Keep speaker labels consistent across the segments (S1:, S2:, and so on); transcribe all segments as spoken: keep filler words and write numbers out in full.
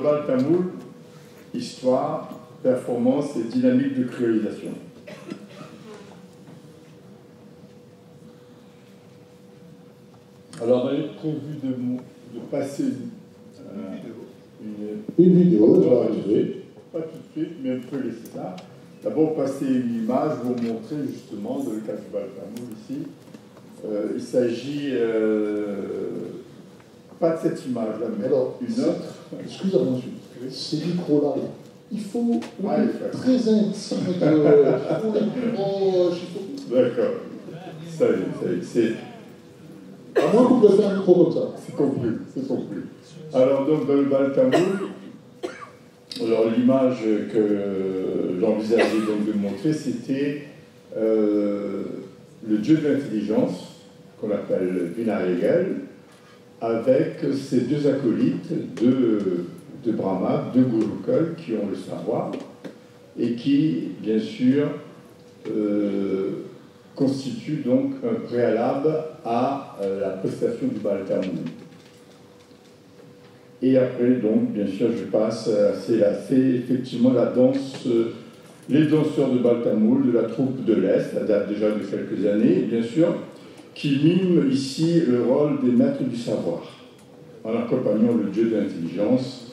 S1: bal tamoul, histoire, performance et dynamique de créolisation. Alors, on avait prévu de, de passer euh, une,
S2: une vidéo,
S1: pas, pas, tout de suite, pas tout de suite, mais on peut laisser ça. D'abord, passer une image, vous montrer justement le cas du bal tamoul ici. Euh, il s'agit euh, pas de cette image-là, mais alors, une autre.
S2: Excusez-moi, monsieur. Ces micros-là, il faut
S1: ah,
S2: être très intime, euh, il faut les proches.
S1: D'accord. Ça y est, ça y est. C'est...
S2: À moins qu'on peut faire un micro comme ça.
S1: C'est compris, c'est compris. Alors, donc, dans le bal tamoul, alors l'image que j'envisageais donc de montrer, c'était euh, le dieu de l'intelligence, qu'on appelle Vinayagel, avec ses deux acolytes de, de Brahma, deux Gurukul, qui ont le savoir, et qui, bien sûr, euh, constituent donc un préalable à euh, la prestation du bal tamoul. Et après, donc, bien sûr, je passe, c'est, la, c'est effectivement la danse, euh, les danseurs de bal tamoul, de la troupe de l'Est, ça date déjà de quelques années, bien sûr, qui miment ici le rôle des maîtres du savoir, en accompagnant le dieu de l'intelligence,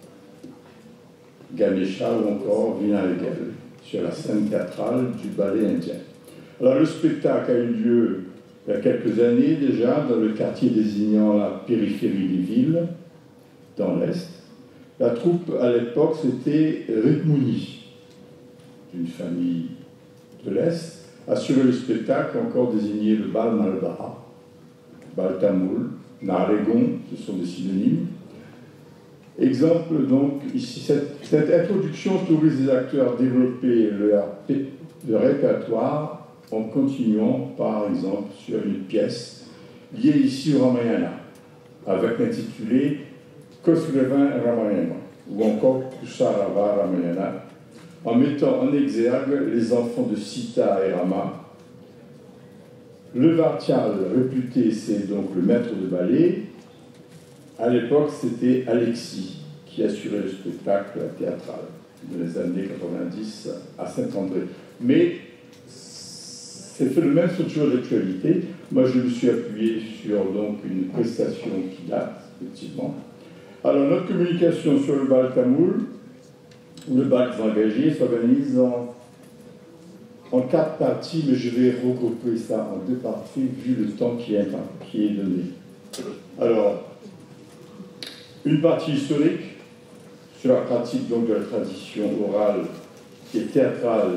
S1: Ganesha ou encore Vinayagel, sur la scène théâtrale du ballet indien. Alors, le spectacle a eu lieu il y a quelques années déjà, dans le quartier désignant la périphérie des villes, dans l'Est. La troupe, à l'époque, c'était Rikmuni, d'une famille de l'Est, assurait le spectacle, encore désigné le Bal Malbara, Bal Tamoul, Naregon, ce sont des synonymes. Exemple, donc, ici, cette, cette introduction autorise les acteurs à développer leur, leur répertoire en continuant, par exemple, sur une pièce liée ici au Ramayana, avec l'intitulé Kosureva Ramayana, ou encore Kusharava Ramayana, en mettant en exergue les enfants de Sita et Rama. Le Vartial, réputé, c'est donc le maître de ballet. À l'époque, c'était Alexis qui assurait le spectacle théâtral dans les années quatre-vingt-dix à Saint-André. Mais ces phénomènes sont toujours d'actualité. Moi, je me suis appuyé sur donc, une prestation qui date, effectivement. Alors, notre communication sur le bal tamoul, ou le bal des engagés, s'organise en, en quatre parties, mais je vais regrouper ça en deux parties, vu le temps qui est, qui est donné. Alors, une partie historique, sur la pratique donc, de la tradition orale et théâtrale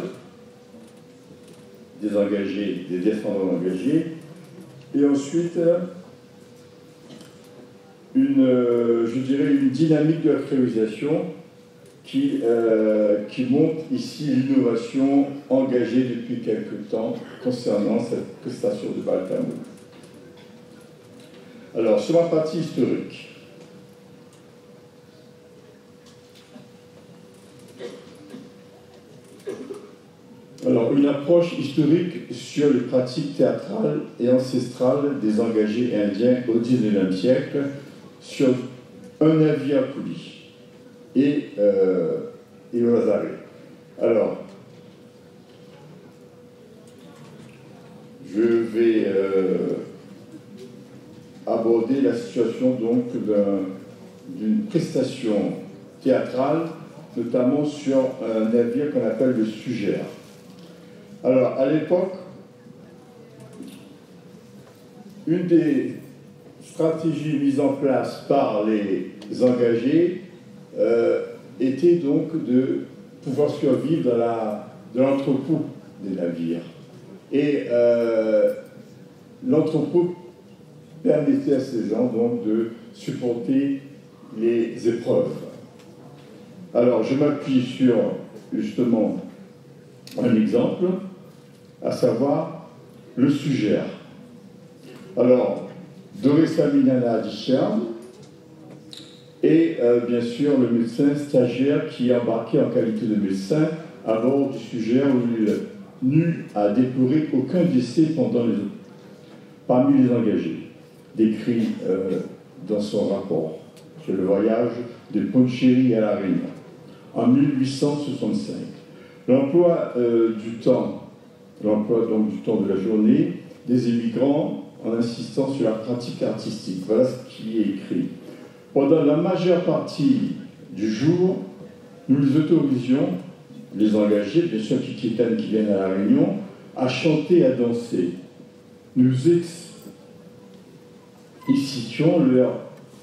S1: des engagés, des descendants engagés, et ensuite une, euh, je dirais, une dynamique de la créolisation qui, euh, qui montre ici l'innovation engagée depuis quelque temps concernant cette prestation de bal tamoul. Alors, sur la partie historique, alors, une approche historique sur les pratiques théâtrales et ancestrales des engagés indiens au dix-neuvième siècle sur un navire à poulie et, euh, et au Lazare. Alors, je vais euh, aborder la situation donc d'un, d'une prestation théâtrale, notamment sur un navire qu'on appelle le Sugère. Alors, à l'époque, une des stratégies mises en place par les engagés euh, était donc de pouvoir survivre dans, la, dans l'entrepôt des navires. Et euh, l'entrepôt permettait à ces gens donc de supporter les épreuves. Alors, je m'appuie sur justement un exemple, à savoir le Sugère. Alors, Doresaminana Disherm et euh, bien sûr le médecin stagiaire qui est embarqué en qualité de médecin à bord du Sugère où il n'eut à déplorer aucun décès pendant les, parmi les engagés, décrit euh, dans son rapport. sur le voyage de Pondicherry à La Réunion, en mille huit cent soixante-cinq. L'emploi euh, du temps, l'emploi donc du temps de la journée des émigrants en insistant sur la pratique artistique. Voilà ce qui est écrit. Pendant la majeure partie du jour, nous les autorisions, les engagés, bien sûr qui qui viennent à La Réunion, à chanter et à danser. Nous excitions leur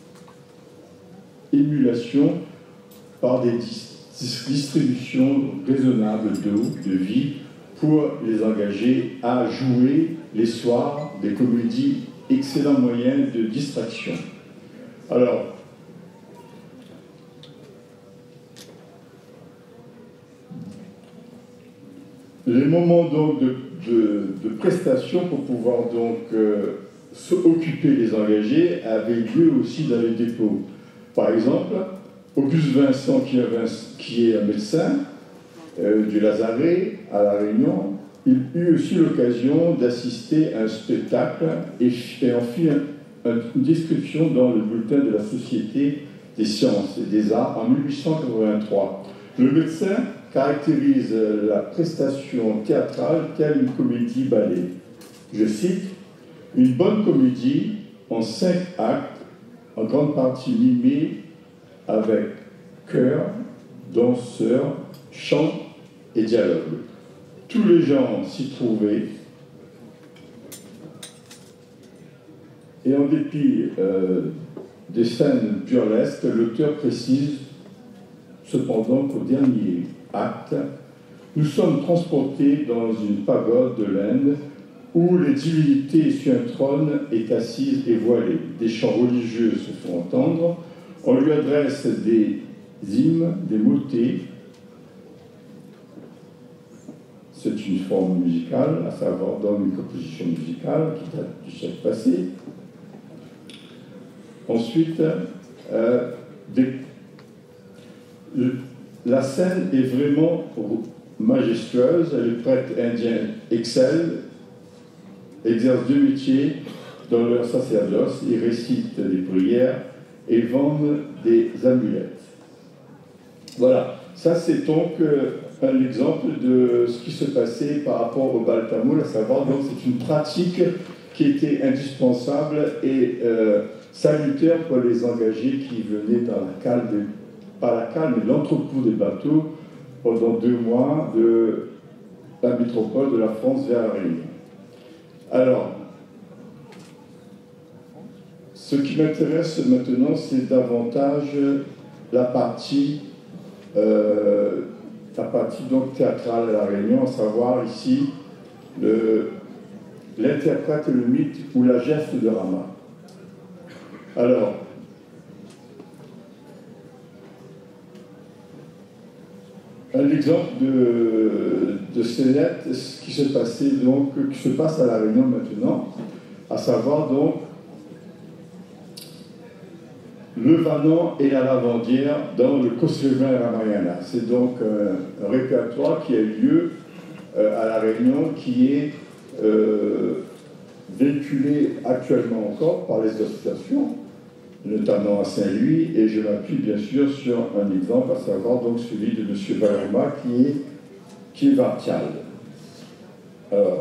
S1: émulation par des distributions raisonnables d'eau, de vie, pour les engager à jouer les soirs des comédies, excellent moyen de distraction. Alors, les moments donc de, de, de prestation pour pouvoir donc euh, s'occuper des engagés avaient lieu aussi dans les dépôts. Par exemple, Auguste Vincent, qui est un, qui est un médecin euh, du Lazaret à La Réunion, il eut aussi l'occasion d'assister à un spectacle et, et en fit un, un, une description dans le bulletin de la Société des sciences et des arts en mille huit cent quatre-vingt-trois. Le médecin caractérise la prestation théâtrale telle une comédie-ballet. Je cite, « Une bonne comédie en cinq actes, en grande partie mimée avec chœur, danseurs, chant et dialogue. Tous les gens s'y trouvaient, et en dépit euh, des scènes burlesques, l'auteur précise cependant qu'au dernier acte, nous sommes transportés dans une pagode de l'Inde où les divinités sur un trône est assise et voilée. Des chants religieux se font entendre, on lui adresse des hymnes, des motets. C'est une forme musicale, à savoir dans une composition musicale qui date du siècle passé. Ensuite, euh, des, le, la scène est vraiment majestueuse. Les prêtres indiens excellent, exercent deux métiers dans leur sacerdoce. Ils récitent des prières et vendent des amulettes. Voilà, ça c'est donc euh, un exemple de ce qui se passait par rapport au bal tamoul, à savoir donc c'est une pratique qui était indispensable et euh, salutaire pour les engagés qui venaient dans la cale, de, pas la cale, mais l'entrepôt des bateaux pendant deux mois de la métropole de la France vers la Réunion. Alors, ce qui m'intéresse maintenant, c'est davantage la partie, euh, la partie donc théâtrale à La Réunion, à savoir ici le, l'interprète, le mythe ou la geste de Rama. Alors, un exemple de, de scénette, ce qui se passait donc, qui se passe à La Réunion maintenant, à savoir donc le Vanon et la Lavandière dans le Koslevain Ramayana. C'est donc euh, un répertoire qui a eu lieu euh, à La Réunion, qui est euh, véhiculé actuellement encore par les associations, notamment à Saint-Louis, et je m'appuie bien sûr sur un exemple, à savoir donc celui de M. Valorma, qui est, qui est Vartial. Alors,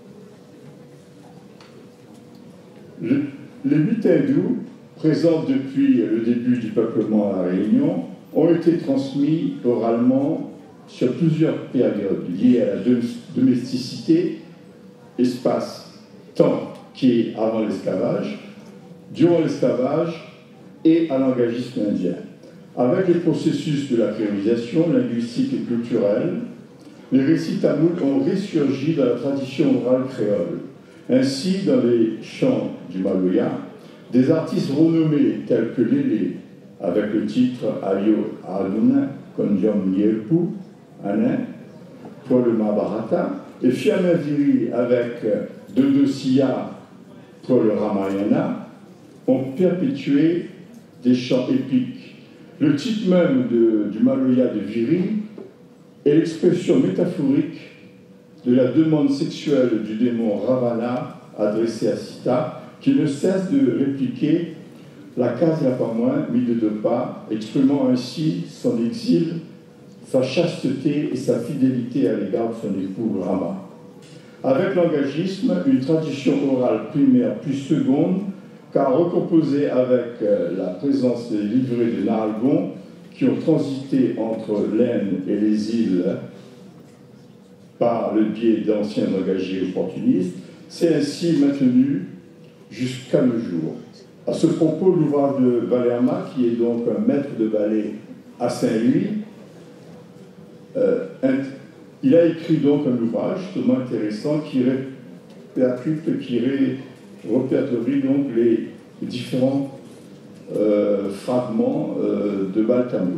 S1: le, les mythes hindous, présents depuis le début du peuplement à La Réunion, ont été transmis oralement sur plusieurs périodes liées à la domesticité, espace, temps qui est avant l'esclavage, durant l'esclavage et à l'engagisme indien. Avec les processus de la créolisation linguistique et culturelle, les récits tamouls ont ressurgi dans la tradition orale créole. Ainsi, dans les chants du Maloya, des artistes renommés tels que Lélé, avec le titre Ayo Aduna, Konjam Yelpu, Anin, pour le Mahabharata, et Fiamaviri avec Dodosiya pour le Ramayana, ont perpétué des chants épiques. Le titre même de, du Maloya de Viri est l'expression métaphorique de la demande sexuelle du démon Ravana adressée à Sita, qui ne cesse de répliquer la case n'a pas moins mis de deux pas, exprimant ainsi son exil, sa chasteté et sa fidélité à l'égard de son époux Rama. Avec l'engagisme, une tradition orale primaire puis seconde, car recomposée avec la présence des livrets de Naralgon qui ont transité entre l'Aisne et les îles par le biais d'anciens engagés opportunistes, s'est ainsi maintenue jusqu'à nos jours. À ce propos, l'ouvrage de Valerma, qui est donc un maître de ballet à Saint-Louis, euh, il a écrit donc un ouvrage justement intéressant qui répercute, qui ré, répertorie donc les différents euh, fragments euh, de bal tamoul.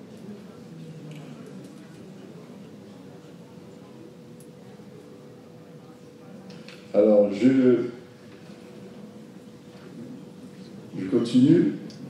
S1: Alors, je, je continue.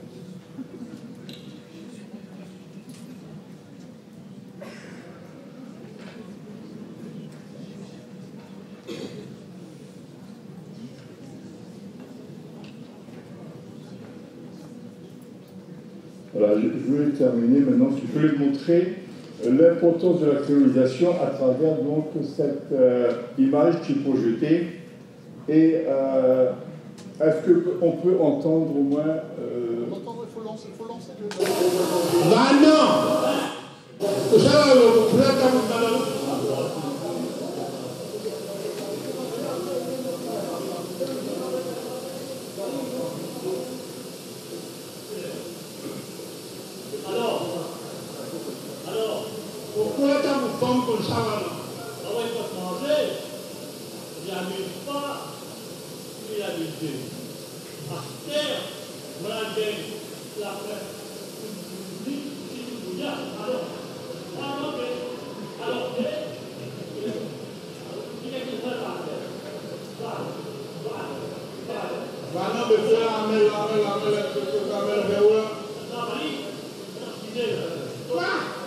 S1: Voilà, je, je voulais terminer maintenant, je voulais montrer l'importance de la créolisation à travers donc cette euh, image qui est projetée. Et euh, est-ce qu'on peut entendre au moins... Euh...
S2: Entendre, il faut lancer, il faut lancer le... Bah non. Ça, vous pouvez attendre. Pourquoi t'as vous femme comme ça là?
S3: Ah ouais, il faut se manger. Il n'amuse pas. Il a habitué. À terre, voilà la fête. Alors, alors, alors, il est qui fait la fête. Voilà, voilà, voilà.
S2: Voilà, mais c'est la mère, la mère, la mère, la mère, la mère,
S3: Non, Marie, c'est l'idée.
S2: quoi?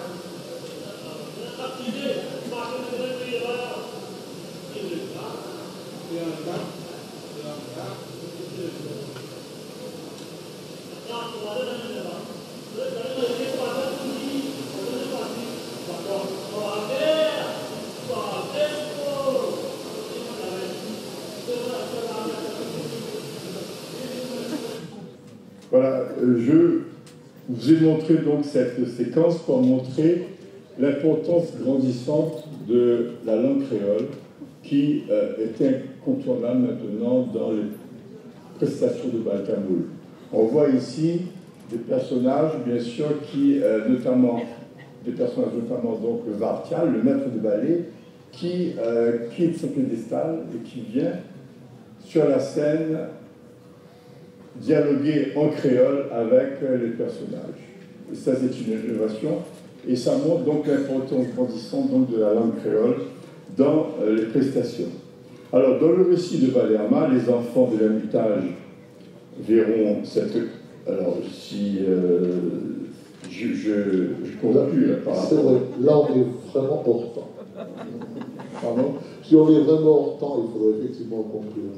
S1: Voilà, je vous ai montré donc cette séquence pour montrer l'importance grandissante de la langue créole qui euh, est incontournable maintenant dans les prestations de bal tamoul. On voit ici des personnages, bien sûr, qui, euh, notamment, des personnages notamment donc le Vartial, le maître de ballet, qui euh, quitte son piédestal et qui vient sur la scène dialoguer en créole avec les personnages. Et ça, c'est une innovation. Et ça montre donc l'importance grandissante donc, de la langue créole dans euh, les prestations. Alors, dans le récit de Valerma, les enfants de l'Ermitage verront cette... Alors, si euh, je, je, je conclue par rapport...
S2: C'est vrai, là on est vraiment hors temps.
S1: Pardon?
S2: Si on est vraiment hors temps, il faudrait effectivement conclure.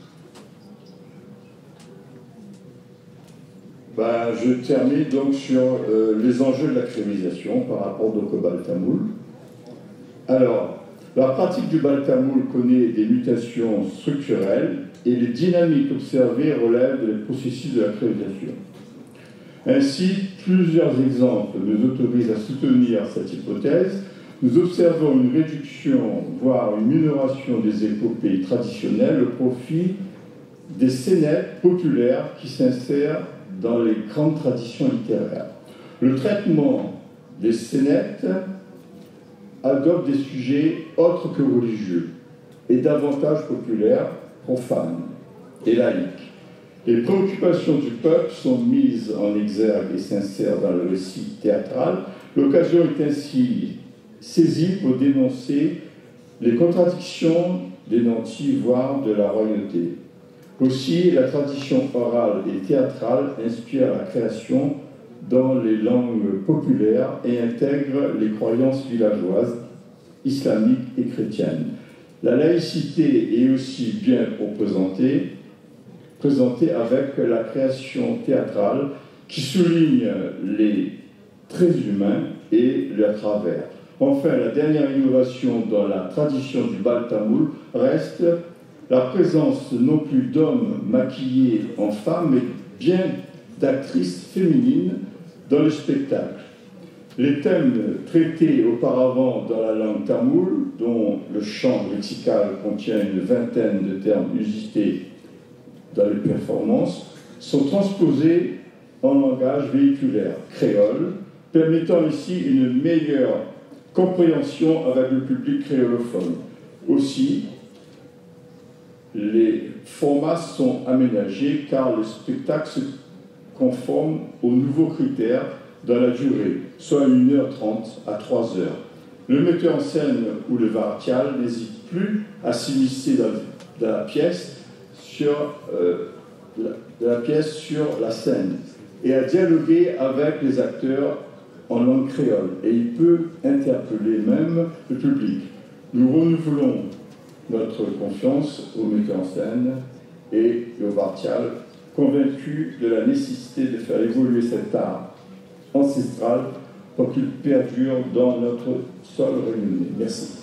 S1: Ben, je termine donc sur euh, les enjeux de la créolisation par rapport donc au bal tamoul. Alors, la pratique du bal tamoul connaît des mutations structurelles et les dynamiques observées relèvent des processus de la créolisation. Ainsi, plusieurs exemples nous autorisent à soutenir cette hypothèse. Nous observons une réduction, voire une minoration des épopées traditionnelles au profit des scénettes populaires qui s'insèrent dans les grandes traditions littéraires. Le traitement des scénettes adopte des sujets autres que religieux et davantage populaires, profanes et laïques. Les préoccupations du peuple sont mises en exergue et s'insèrent dans le récit théâtral. L'occasion est ainsi saisie pour dénoncer les contradictions des nantis, voire de la royauté. Aussi, la tradition orale et théâtrale inspire la création dans les langues populaires et intègre les croyances villageoises, islamiques et chrétiennes. La laïcité est aussi bien représentée présenté avec la création théâtrale qui souligne les traits humains et le travers. Enfin, la dernière innovation dans la tradition du bal tamoul reste la présence non plus d'hommes maquillés en femmes, mais bien d'actrices féminines dans le spectacle. Les thèmes traités auparavant dans la langue tamoule, dont le champ lexical contient une vingtaine de termes usités dans les performances, sont transposés en langage véhiculaire créole, permettant ici une meilleure compréhension avec le public créolophone. Aussi, les formats sont aménagés car le spectacle se conforme aux nouveaux critères dans la durée, soit une heure trente à trois heures. Le metteur en scène ou le vartial n'hésite plus à s'immiscer dans, dans la pièce sur euh, la, de la pièce sur la scène et à dialoguer avec les acteurs en langue créole. Et il peut interpeller même le public. Nous renouvelons notre confiance au metteur en scène et au vartial, convaincus de la nécessité de faire évoluer cet art ancestral pour qu'il perdure dans notre sol réunionnais. Merci.